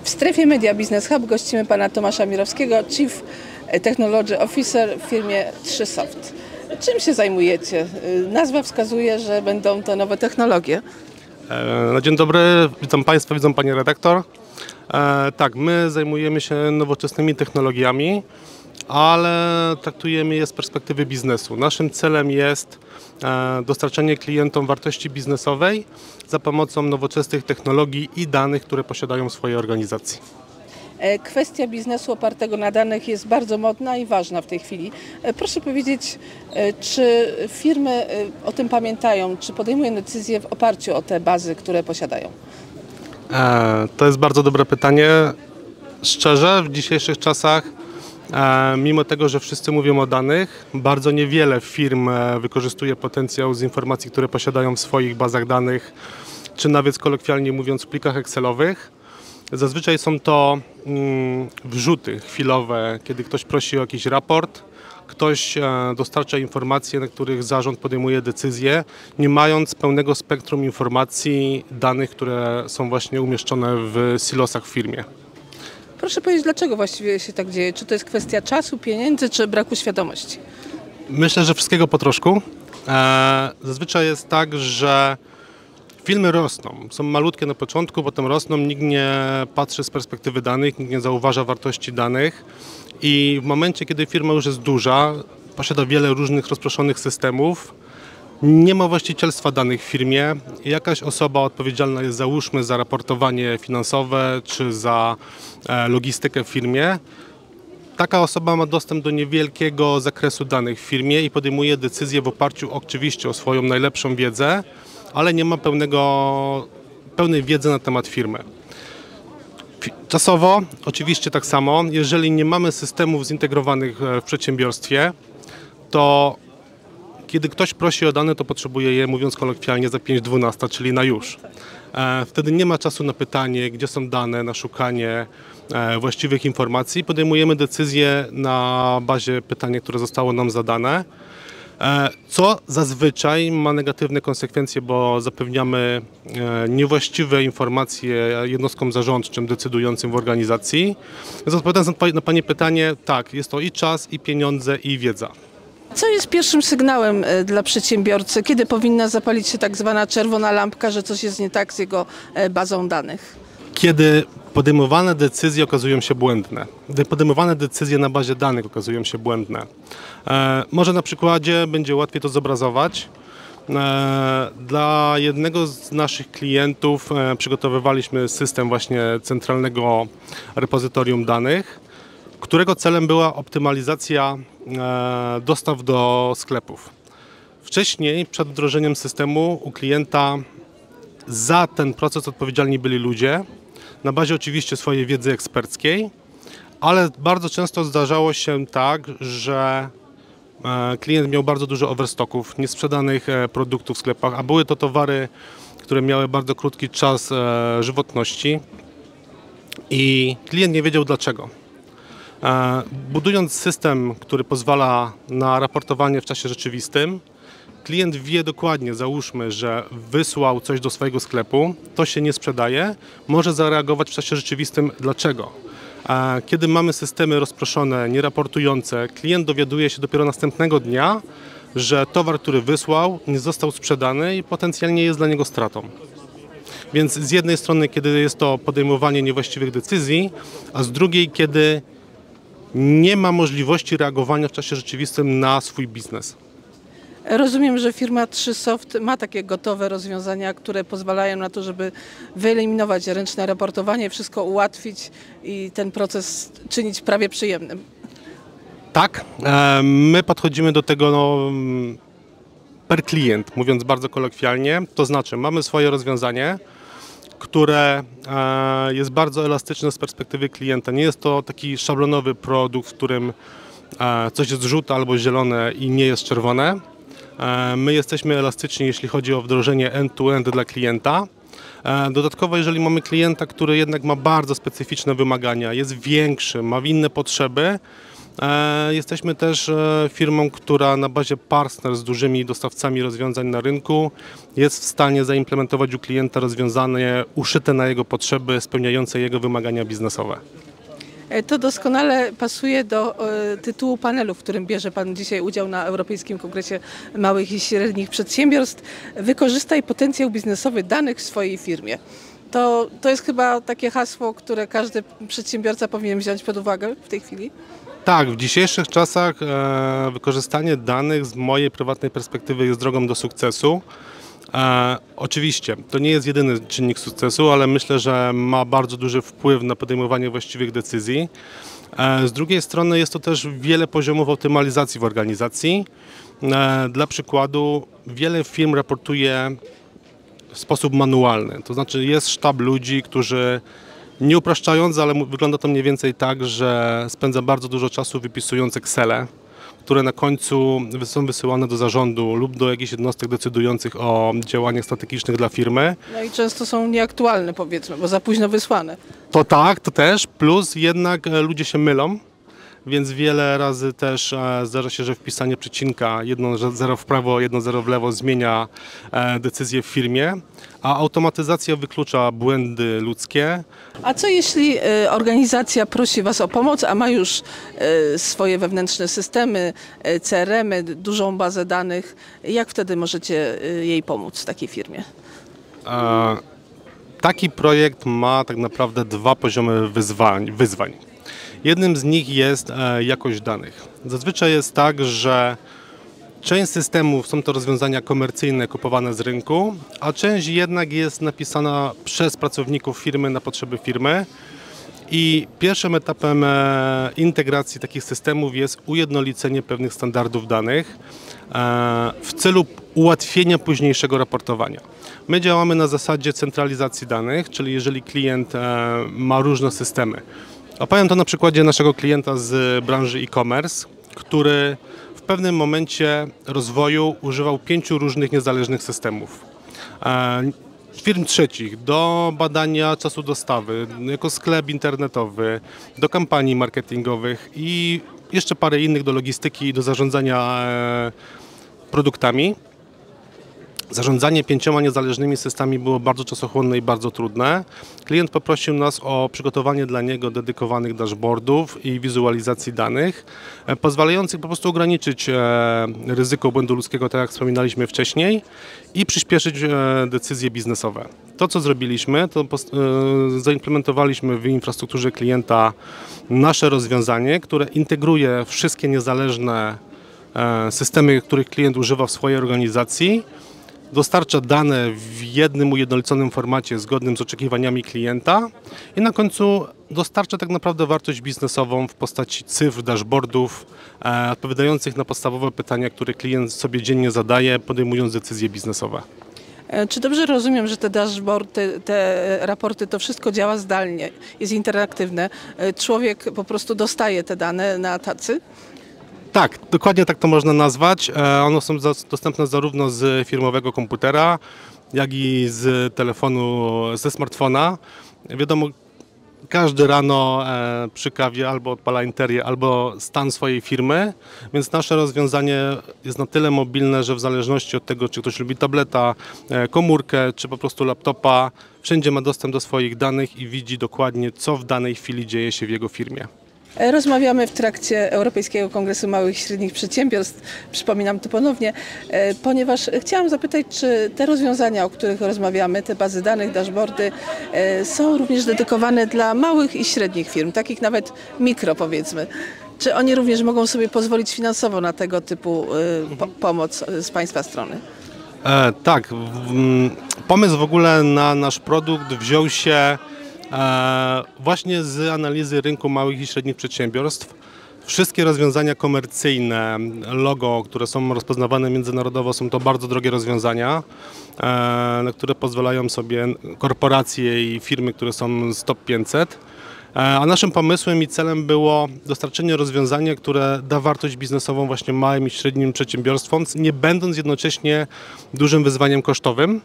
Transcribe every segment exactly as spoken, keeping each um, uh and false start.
W strefie Media Business Hub gościmy pana Tomasza Mirowskiego, Chief Technology Officer w firmie trzy soft. Czym się zajmujecie? Nazwa wskazuje, że będą to nowe technologie. No, dzień dobry, witam Państwa, witam Pani redaktor. E, tak, my zajmujemy się nowoczesnymi technologiami, ale traktujemy je z perspektywy biznesu. Naszym celem jest e, dostarczanie klientom wartości biznesowej za pomocą nowoczesnych technologii i danych, które posiadają w swojej organizacji. Kwestia biznesu opartego na danych jest bardzo modna i ważna w tej chwili. Proszę powiedzieć, czy firmy o tym pamiętają, czy podejmują decyzje w oparciu o te bazy, które posiadają? E, to jest bardzo dobre pytanie. Szczerze, w dzisiejszych czasach, e, mimo tego, że wszyscy mówią o danych, bardzo niewiele firm wykorzystuje potencjał z informacji, które posiadają w swoich bazach danych, czy nawet kolokwialnie mówiąc w plikach Excelowych. Zazwyczaj są to mm, wrzuty chwilowe, kiedy ktoś prosi o jakiś raport, ktoś e, dostarcza informacje, na których zarząd podejmuje decyzje, nie mając pełnego spektrum informacji, danych, które są właśnie umieszczone w silosach w firmie. Proszę powiedzieć, dlaczego właściwie się tak dzieje? Czy to jest kwestia czasu, pieniędzy, czy braku świadomości? Myślę, że wszystkiego po troszku. E, zazwyczaj jest tak, że firmy rosną, są malutkie na początku, potem rosną, nikt nie patrzy z perspektywy danych, nikt nie zauważa wartości danych i w momencie, kiedy firma już jest duża, posiada wiele różnych rozproszonych systemów, nie ma właścicielstwa danych w firmie, jakaś osoba odpowiedzialna jest, załóżmy, za raportowanie finansowe czy za logistykę w firmie, taka osoba ma dostęp do niewielkiego zakresu danych w firmie i podejmuje decyzje w oparciu oczywiście o swoją najlepszą wiedzę, ale nie ma pełnego, pełnej wiedzy na temat firmy. Czasowo oczywiście tak samo, jeżeli nie mamy systemów zintegrowanych w przedsiębiorstwie, to kiedy ktoś prosi o dane, to potrzebuje je, mówiąc kolokwialnie, za pięć dwanaście, czyli na już. Wtedy nie ma czasu na pytanie, gdzie są dane, na szukanie właściwych informacji. Podejmujemy decyzje na bazie pytania, które zostało nam zadane, co zazwyczaj ma negatywne konsekwencje, bo zapewniamy niewłaściwe informacje jednostkom zarządczym decydującym w organizacji. Więc odpowiadając na Pani pytanie, tak, jest to i czas, i pieniądze, i wiedza. Co jest pierwszym sygnałem dla przedsiębiorcy, kiedy powinna zapalić się tak zwana czerwona lampka, że coś jest nie tak z jego bazą danych? Kiedy podejmowane decyzje okazują się błędne. Gdy podejmowane decyzje na bazie danych okazują się błędne. E, może na przykładzie będzie łatwiej to zobrazować. E, dla jednego z naszych klientów e, przygotowywaliśmy system właśnie centralnego repozytorium danych, którego celem była optymalizacja e, dostaw do sklepów. Wcześniej, przed wdrożeniem systemu, u klienta za ten proces odpowiedzialni byli ludzie, na bazie oczywiście swojej wiedzy eksperckiej, ale bardzo często zdarzało się tak, że klient miał bardzo dużo overstocków, niesprzedanych produktów w sklepach, a były to towary, które miały bardzo krótki czas żywotności i klient nie wiedział dlaczego. Budując system, który pozwala na raportowanie w czasie rzeczywistym, klient wie dokładnie, załóżmy, że wysłał coś do swojego sklepu, to się nie sprzedaje, może zareagować w czasie rzeczywistym dlaczego. A kiedy mamy systemy rozproszone, nieraportujące, klient dowiaduje się dopiero następnego dnia, że towar, który wysłał, nie został sprzedany i potencjalnie jest dla niego stratą. Więc z jednej strony, kiedy jest to podejmowanie niewłaściwych decyzji, a z drugiej, kiedy nie ma możliwości reagowania w czasie rzeczywistym na swój biznes. Rozumiem, że firma trzy soft ma takie gotowe rozwiązania, które pozwalają na to, żeby wyeliminować ręczne raportowanie, wszystko ułatwić i ten proces czynić prawie przyjemnym. Tak, my podchodzimy do tego no, per klient, mówiąc bardzo kolokwialnie, to znaczy mamy swoje rozwiązanie, które jest bardzo elastyczne z perspektywy klienta. Nie jest to taki szablonowy produkt, w którym coś jest żółte albo zielone i nie jest czerwone. My jesteśmy elastyczni, jeśli chodzi o wdrożenie end-to-end dla klienta. Dodatkowo, jeżeli mamy klienta, który jednak ma bardzo specyficzne wymagania, jest większy, ma inne potrzeby, E, Jesteśmy też e, firmą, która na bazie partnerstw z dużymi dostawcami rozwiązań na rynku jest w stanie zaimplementować u klienta rozwiązanie uszyte na jego potrzeby, spełniające jego wymagania biznesowe. E, To doskonale pasuje do e, tytułu panelu, w którym bierze Pan dzisiaj udział na Europejskim Kongresie Małych i Średnich Przedsiębiorstw. Wykorzystaj potencjał biznesowy danych w swojej firmie. To, to jest chyba takie hasło, które każdy przedsiębiorca powinien wziąć pod uwagę w tej chwili. Tak, w dzisiejszych czasach e, wykorzystanie danych z mojej prywatnej perspektywy jest drogą do sukcesu. E, oczywiście, to nie jest jedyny czynnik sukcesu, ale myślę, że ma bardzo duży wpływ na podejmowanie właściwych decyzji. E, z drugiej strony jest to też wiele poziomów optymalizacji w organizacji. E, dla przykładu, wiele firm raportuje w sposób manualny, to znaczy jest sztab ludzi, którzy, nie upraszczając, ale wygląda to mniej więcej tak, że spędza bardzo dużo czasu wypisując Excele, które na końcu są wysyłane do zarządu lub do jakichś jednostek decydujących o działaniach strategicznych dla firmy. No i często są nieaktualne, powiedzmy, bo za późno wysłane. To tak, to też, plus jednak e, ludzie się mylą, więc wiele razy też e, zdarza się, że wpisanie przecinka jedno zero w prawo, jedno zero w lewo zmienia e, decyzję w firmie, a automatyzacja wyklucza błędy ludzkie. A co jeśli e, organizacja prosi Was o pomoc, a ma już e, swoje wewnętrzne systemy, e, C R M y, dużą bazę danych? Jak wtedy możecie e, jej pomóc, takiej firmie? E, taki projekt ma tak naprawdę dwa poziomy wyzwań. wyzwań. Jednym z nich jest e, jakość danych. Zazwyczaj jest tak, że część systemów są to rozwiązania komercyjne kupowane z rynku, a część jednak jest napisana przez pracowników firmy na potrzeby firmy. I pierwszym etapem e, integracji takich systemów jest ujednolicenie pewnych standardów danych e, w celu ułatwienia późniejszego raportowania. My działamy na zasadzie centralizacji danych, czyli jeżeli klient e, ma różne systemy. Opowiem to na przykładzie naszego klienta z branży e-commerce, który w pewnym momencie rozwoju używał pięciu różnych niezależnych systemów. E, firm trzecich do badania czasu dostawy, jako sklep internetowy, do kampanii marketingowych i jeszcze parę innych do logistyki i do zarządzania e, produktami. Zarządzanie pięcioma niezależnymi systemami było bardzo czasochłonne i bardzo trudne. Klient poprosił nas o przygotowanie dla niego dedykowanych dashboardów i wizualizacji danych, e, pozwalających po prostu ograniczyć e, ryzyko błędu ludzkiego, tak jak wspominaliśmy wcześniej, i przyspieszyć e, decyzje biznesowe. To, co zrobiliśmy, to post- e, zaimplementowaliśmy w infrastrukturze klienta nasze rozwiązanie, które integruje wszystkie niezależne e, systemy, których klient używa w swojej organizacji, dostarcza dane w jednym ujednoliconym formacie zgodnym z oczekiwaniami klienta i na końcu dostarcza tak naprawdę wartość biznesową w postaci cyfr, dashboardów e, odpowiadających na podstawowe pytania, które klient sobie dziennie zadaje, podejmując decyzje biznesowe. E, Czy dobrze rozumiem, że te dashboardy, te raporty, to wszystko działa zdalnie, jest interaktywne? E, Człowiek po prostu dostaje te dane na tacy? Tak, dokładnie tak to można nazwać. E, One są za, dostępne zarówno z firmowego komputera, jak i z telefonu, ze smartfona. Wiadomo, każdy rano e, przy kawie albo odpala interię, albo stan swojej firmy, więc nasze rozwiązanie jest na tyle mobilne, że w zależności od tego, czy ktoś lubi tableta, e, komórkę, czy po prostu laptopa, wszędzie ma dostęp do swoich danych i widzi dokładnie, co w danej chwili dzieje się w jego firmie. E, Rozmawiamy w trakcie Europejskiego Kongresu Małych i Średnich Przedsiębiorstw, przypominam to ponownie, e, ponieważ chciałam zapytać, czy te rozwiązania, o których rozmawiamy, te bazy danych, dashboardy, e, są również dedykowane dla małych i średnich firm, takich nawet mikro, powiedzmy. Czy oni również mogą sobie pozwolić finansowo na tego typu e, po- pomoc z Państwa strony? E, tak, w, m, pomysł w ogóle na nasz produkt wziął się e, właśnie z analizy rynku małych i średnich przedsiębiorstw. Wszystkie rozwiązania komercyjne, logo, które są rozpoznawane międzynarodowo, są to bardzo drogie rozwiązania, e, na które pozwalają sobie korporacje i firmy, które są z top pięćset. A naszym pomysłem i celem było dostarczenie rozwiązania, które da wartość biznesową właśnie małym i średnim przedsiębiorstwom, nie będąc jednocześnie dużym wyzwaniem kosztowym.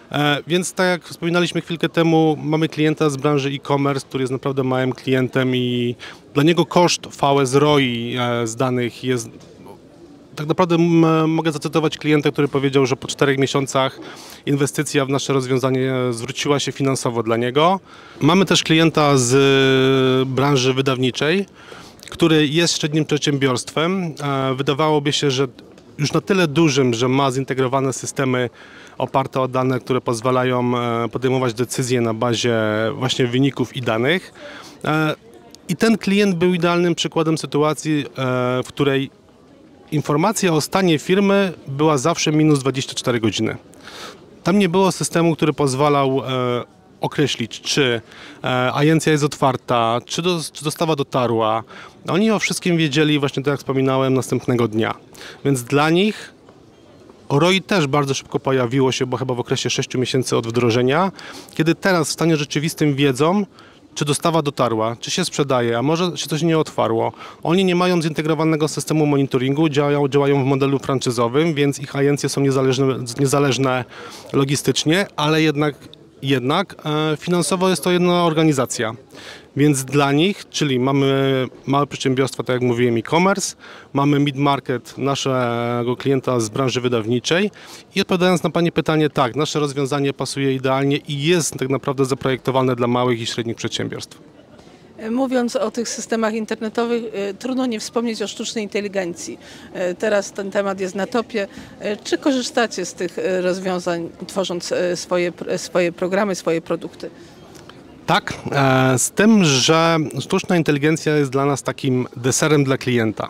E, więc tak jak wspominaliśmy chwilkę temu, mamy klienta z branży e-commerce, który jest naprawdę małym klientem i dla niego koszt V S R O I e, z danych jest... Tak naprawdę m, mogę zacytować klienta, który powiedział, że po czterech miesiącach inwestycja w nasze rozwiązanie zwróciła się finansowo dla niego. Mamy też klienta z e, branży wydawniczej, który jest średnim przedsiębiorstwem. E, wydawałoby się, że już na tyle dużym, że ma zintegrowane systemy oparte o dane, które pozwalają podejmować decyzje na bazie właśnie wyników i danych. I ten klient był idealnym przykładem sytuacji, w której informacja o stanie firmy była zawsze minus dwadzieścia cztery godziny. Tam nie było systemu, który pozwalał określić, czy agencja jest otwarta, czy, do, czy dostawa dotarła. Oni o wszystkim wiedzieli, właśnie tak jak wspominałem, następnego dnia. Więc dla nich R O I też bardzo szybko pojawiło się, bo chyba w okresie sześciu miesięcy od wdrożenia, kiedy teraz w stanie rzeczywistym wiedzą, czy dostawa dotarła, czy się sprzedaje, a może się coś nie otwarło. Oni nie mają zintegrowanego systemu monitoringu, działają, działają w modelu franczyzowym, więc ich agencje są niezależne, niezależne logistycznie, ale jednak Jednak e, finansowo jest to jedna organizacja, więc dla nich, czyli mamy małe przedsiębiorstwa, tak jak mówiłem, e-commerce, mamy mid-market naszego klienta z branży wydawniczej i odpowiadając na Pani pytanie, tak, nasze rozwiązanie pasuje idealnie i jest tak naprawdę zaprojektowane dla małych i średnich przedsiębiorstw. Mówiąc o tych systemach internetowych, trudno nie wspomnieć o sztucznej inteligencji. Teraz ten temat jest na topie. Czy korzystacie z tych rozwiązań, tworząc swoje, swoje programy, swoje produkty? Tak, z tym, że sztuczna inteligencja jest dla nas takim deserem dla klienta.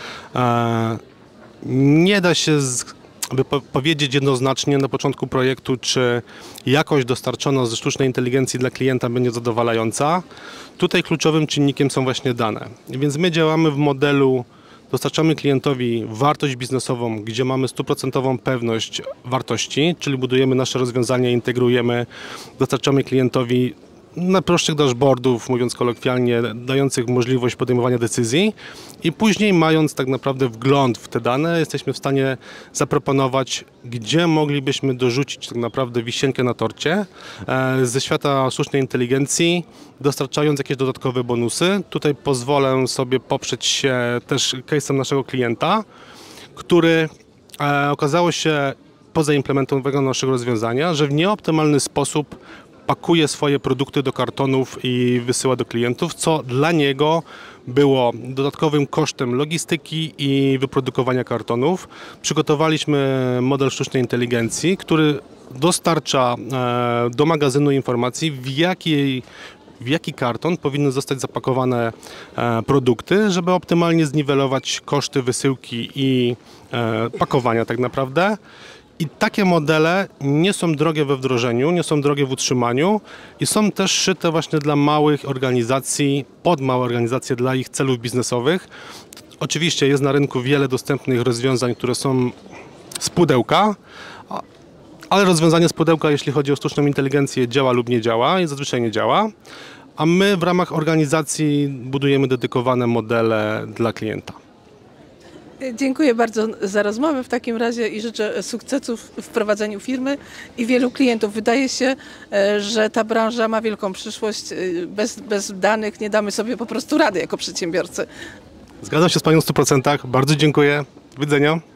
Nie da się z by powiedzieć jednoznacznie na początku projektu, czy jakość dostarczona ze sztucznej inteligencji dla klienta będzie zadowalająca. Tutaj kluczowym czynnikiem są właśnie dane. Więc my działamy w modelu, dostarczamy klientowi wartość biznesową, gdzie mamy stuprocentową pewność wartości, czyli budujemy nasze rozwiązania, integrujemy, dostarczamy klientowi najprostszych dashboardów, mówiąc kolokwialnie, dających możliwość podejmowania decyzji i później, mając tak naprawdę wgląd w te dane, jesteśmy w stanie zaproponować, gdzie moglibyśmy dorzucić tak naprawdę wisienkę na torcie e, ze świata sztucznej inteligencji, dostarczając jakieś dodatkowe bonusy. Tutaj pozwolę sobie poprzeć się też case'em naszego klienta, który e, okazało się po zaimplementowaniu naszego rozwiązania, że w nieoptymalny sposób pakuje swoje produkty do kartonów i wysyła do klientów, co dla niego było dodatkowym kosztem logistyki i wyprodukowania kartonów. Przygotowaliśmy model sztucznej inteligencji, który dostarcza do magazynu informacji, w jakiej w jaki karton powinny zostać zapakowane produkty, żeby optymalnie zniwelować koszty wysyłki i pakowania tak naprawdę. I takie modele nie są drogie we wdrożeniu, nie są drogie w utrzymaniu i są też szyte właśnie dla małych organizacji, pod małe organizacje, dla ich celów biznesowych. Oczywiście jest na rynku wiele dostępnych rozwiązań, które są z pudełka, ale rozwiązanie z pudełka, jeśli chodzi o sztuczną inteligencję, działa lub nie działa i zazwyczaj nie działa, a my w ramach organizacji budujemy dedykowane modele dla klienta. Dziękuję bardzo za rozmowę w takim razie i życzę sukcesów w prowadzeniu firmy i wielu klientów. Wydaje się, że ta branża ma wielką przyszłość. Bez, bez danych nie damy sobie po prostu rady jako przedsiębiorcy. Zgadzam się z Panią w stu procentach. Bardzo dziękuję. Do widzenia.